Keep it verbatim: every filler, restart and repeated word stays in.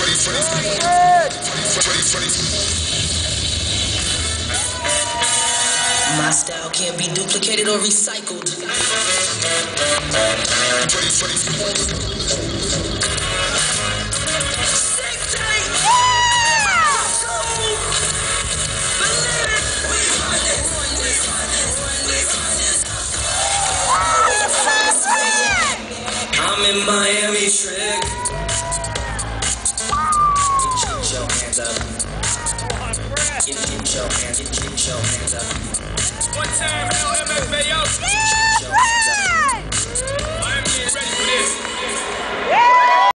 My style can't be duplicated or recycled. I'm in Miami trick. Get your hands up. Get, get your hands, get, get your hands up. One time, L M F A O.